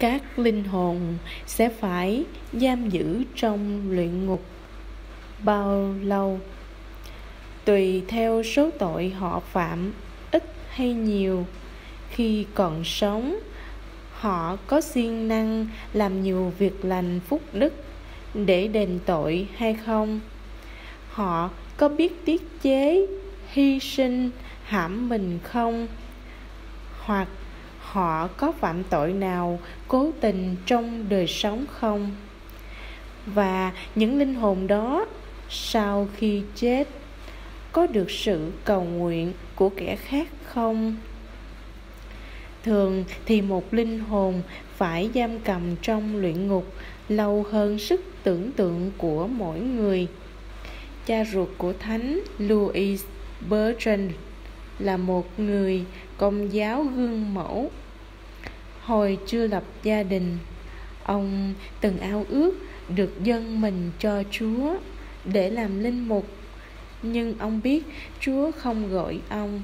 Các linh hồn sẽ phải giam giữ trong luyện ngục bao lâu? Tùy theo số tội họ phạm, ít hay nhiều. Khi còn sống, họ có siêng năng làm nhiều việc lành phúc đức để đền tội hay không? Họ có biết tiết chế, hy sinh, hãm mình không? Hoặc họ có phạm tội nào cố tình trong đời sống không? Và những linh hồn đó sau khi chết có được sự cầu nguyện của kẻ khác không? Thường thì một linh hồn phải giam cầm trong luyện ngục lâu hơn sức tưởng tượng của mỗi người. Cha ruột của Thánh Louis Bertrand là một người Công giáo gương mẫu. Hồi chưa lập gia đình, ông từng ao ước được dâng mình cho Chúa để làm linh mục, nhưng ông biết Chúa không gọi ông.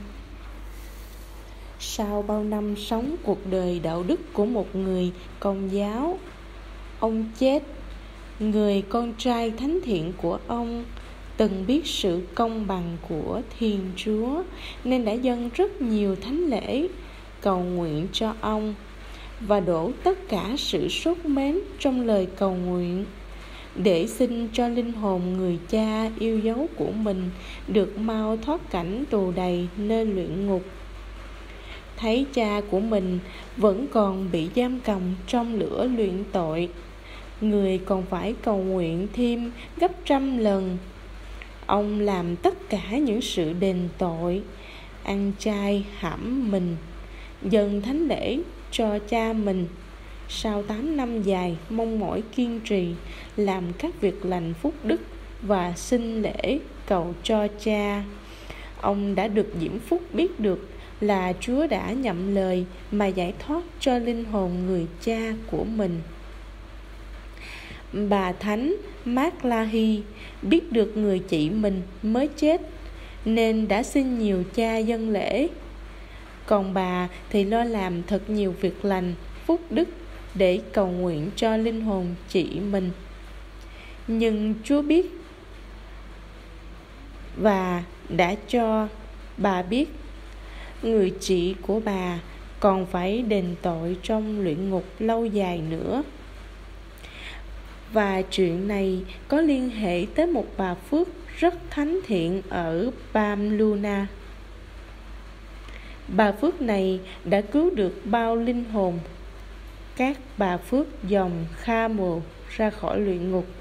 Sau bao năm sống cuộc đời đạo đức của một người Công giáo, ông chết. Người con trai thánh thiện của ông từng biết sự công bằng của Thiên Chúa nên đã dâng rất nhiều thánh lễ cầu nguyện cho ông và đổ tất cả sự sốt mến trong lời cầu nguyện để xin cho linh hồn người cha yêu dấu của mình được mau thoát cảnh tù đầy nơi luyện ngục. Thấy cha của mình vẫn còn bị giam cầm trong lửa luyện tội, người còn phải cầu nguyện thêm gấp 100 lần. Ông làm tất cả những sự đền tội, ăn chay hãm mình, dâng thánh lễ cho cha mình. Sau 8 năm dài mong mỏi kiên trì làm các việc lành phúc đức và xin lễ cầu cho cha, ông đã được diễm phúc biết được là Chúa đã nhậm lời mà giải thoát cho linh hồn người cha của mình. Bà Thánh Mác-la-hy biết được người chị mình mới chết nên đã xin nhiều cha dâng lễ. Còn bà thì lo làm thật nhiều việc lành phúc đức để cầu nguyện cho linh hồn chị mình. Nhưng Chúa biết và đã cho bà biết người chị của bà còn phải đền tội trong luyện ngục lâu dài nữa. Và chuyện này có liên hệ tới một bà Phước rất thánh thiện ở Pamplona. Bà Phước này đã cứu được bao linh hồn các bà Phước dòng Khaml ra khỏi luyện ngục.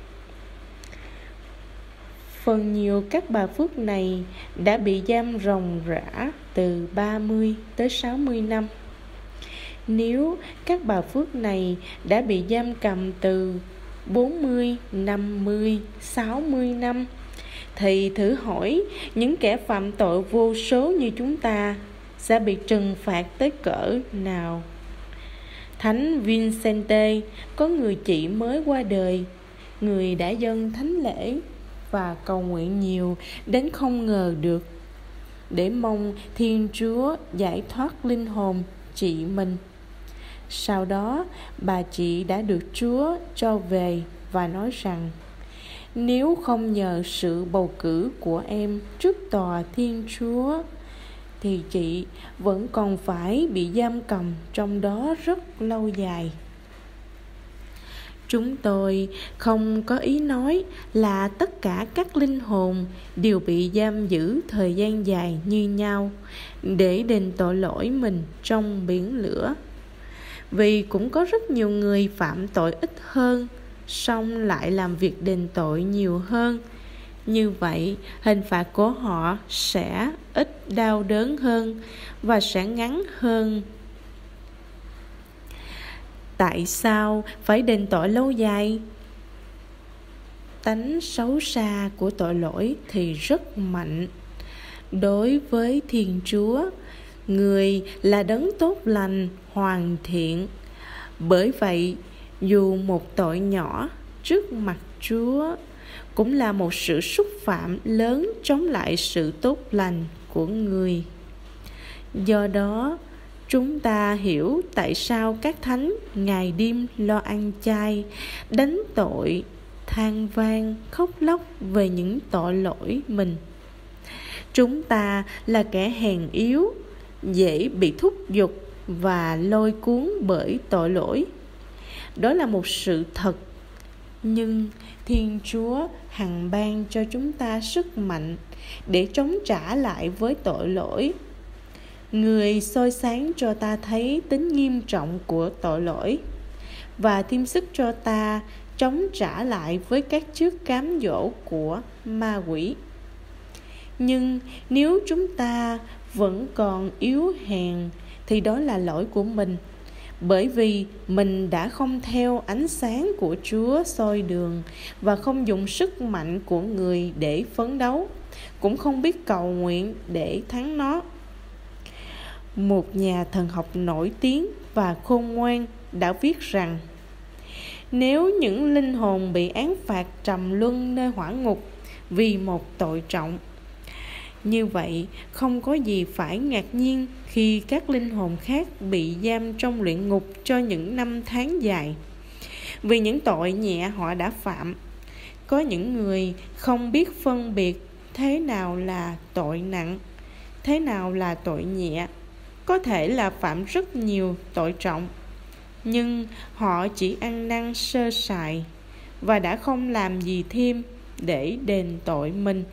Phần nhiều các bà Phước này đã bị giam ròng rã từ 30 tới 60 năm. Nếu các bà Phước này đã bị giam cầm từ 40, 50, 60 năm, thì thử hỏi những kẻ phạm tội vô số như chúng ta sẽ bị trừng phạt tới cỡ nào? Thánh Vincente có người chị mới qua đời, người đã dâng thánh lễ và cầu nguyện nhiều đến không ngờ được, để mong Thiên Chúa giải thoát linh hồn chị mình. Sau đó, bà chị đã được Chúa cho về và nói rằng nếu không nhờ sự bầu cử của em trước tòa Thiên Chúa, thì chị vẫn còn phải bị giam cầm trong đó rất lâu dài. Chúng tôi không có ý nói là tất cả các linh hồn đều bị giam giữ thời gian dài như nhau để đền tội lỗi mình trong biển lửa. Vì cũng có rất nhiều người phạm tội ít hơn, song lại làm việc đền tội nhiều hơn. Như vậy, hình phạt của họ sẽ ít đau đớn hơn và sẽ ngắn hơn. Tại sao phải đền tội lâu dài? Tánh xấu xa của tội lỗi thì rất mạnh. Đối với Thiên Chúa, người là đấng tốt lành, hoàn thiện. Bởi vậy, dù một tội nhỏ trước mặt Chúa cũng là một sự xúc phạm lớn chống lại sự tốt lành của người. Do đó, Chúng ta hiểu tại sao các thánh ngày đêm lo ăn chay, đánh tội, than vang, khóc lóc về những tội lỗi mình. Chúng ta là kẻ hèn yếu, dễ bị thúc giục và lôi cuốn bởi tội lỗi. Đó là một sự thật. Nhưng Thiên Chúa hằng ban cho chúng ta sức mạnh để chống trả lại với tội lỗi. Người soi sáng cho ta thấy tính nghiêm trọng của tội lỗi và thêm sức cho ta chống trả lại với các chiếc cám dỗ của ma quỷ. Nhưng nếu chúng ta vẫn còn yếu hèn thì đó là lỗi của mình, bởi vì mình đã không theo ánh sáng của Chúa soi đường và không dùng sức mạnh của người để phấn đấu, cũng không biết cầu nguyện để thắng nó. Một nhà thần học nổi tiếng và khôn ngoan đã viết rằng, nếu những linh hồn bị án phạt trầm luân nơi hỏa ngục vì một tội trọng, như vậy không có gì phải ngạc nhiên khi các linh hồn khác bị giam trong luyện ngục cho những năm tháng dài, vì những tội nhẹ họ đã phạm. Có những người không biết phân biệt thế nào là tội nặng, thế nào là tội nhẹ, có thể là phạm rất nhiều tội trọng, nhưng họ chỉ ăn năn sơ sài và đã không làm gì thêm để đền tội mình.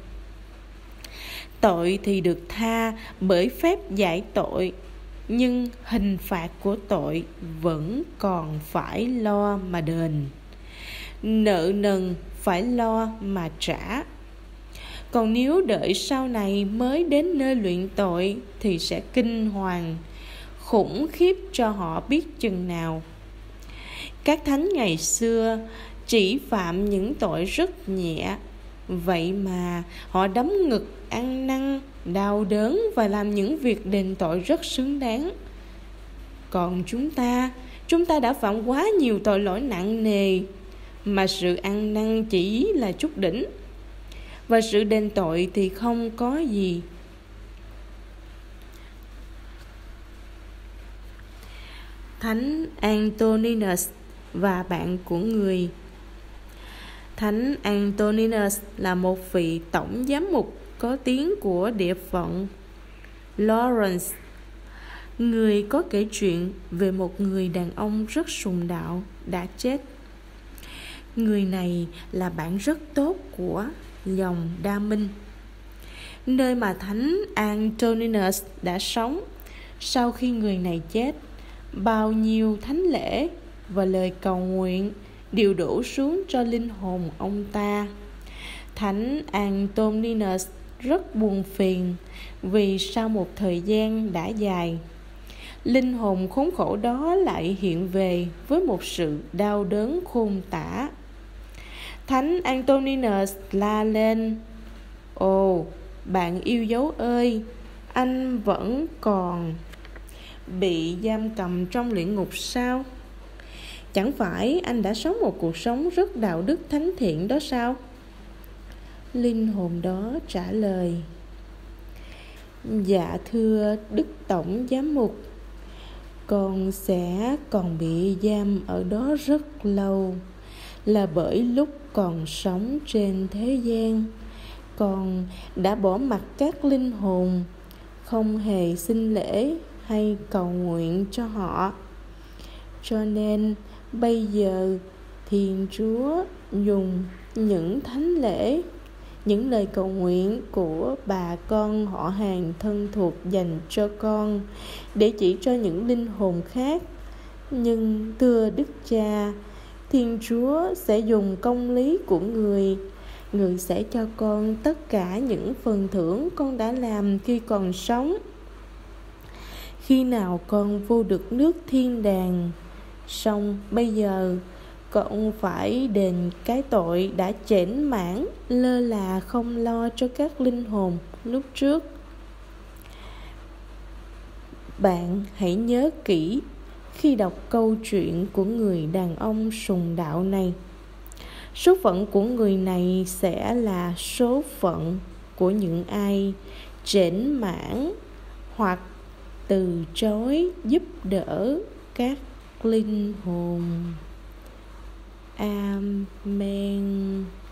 Tội thì được tha bởi phép giải tội, nhưng hình phạt của tội vẫn còn phải lo mà đền. Nợ nần phải lo mà trả. Còn nếu đợi sau này mới đến nơi luyện tội thì sẽ kinh hoàng, khủng khiếp cho họ biết chừng nào. Các thánh ngày xưa chỉ phạm những tội rất nhẹ, vậy mà họ đấm ngực ăn năn, đau đớn và làm những việc đền tội rất xứng đáng. Còn chúng ta đã phạm quá nhiều tội lỗi nặng nề, mà sự ăn năn chỉ là chút đỉnh, và sự đền tội thì không có gì. Thánh Antoninus và bạn của người. Thánh Antoninus là một vị tổng giám mục có tiếng của địa phận Lawrence. Người có kể chuyện về một người đàn ông rất sùng đạo đã chết. Người này là bạn rất tốt của dòng Đa Minh, nơi mà Thánh Antoninus đã sống. Sau khi người này chết, bao nhiêu thánh lễ và lời cầu nguyện đều đổ xuống cho linh hồn ông ta. Thánh Antoninus rất buồn phiền vì sau một thời gian đã dài, linh hồn khốn khổ đó lại hiện về với một sự đau đớn khôn tả. Thánh Antoninus la lên: "Ồ, bạn yêu dấu ơi, anh vẫn còn bị giam cầm trong luyện ngục sao? Chẳng phải anh đã sống một cuộc sống rất đạo đức thánh thiện đó sao?" Linh hồn đó trả lời: "Dạ thưa Đức Tổng Giám mục, con sẽ còn bị giam ở đó rất lâu, là bởi lúc còn sống trên thế gian, con đã bỏ mặc các linh hồn, không hề xin lễ hay cầu nguyện cho họ. Cho nên bây giờ Thiên Chúa dùng những thánh lễ, những lời cầu nguyện của bà con họ hàng thân thuộc dành cho con để chỉ cho những linh hồn khác. Nhưng thưa Đức Cha, Thiên Chúa sẽ dùng công lý của Người sẽ cho con tất cả những phần thưởng con đã làm khi còn sống. Khi nào con vô được nước thiên đàng, xong bây giờ con phải đền cái tội đã chểnh mãn lơ là không lo cho các linh hồn lúc trước. Bạn hãy nhớ kỹ khi đọc câu chuyện của người đàn ông sùng đạo này. Số phận của người này sẽ là số phận của những ai chểnh mãn hoặc từ chối giúp đỡ các linh hồn. Amen.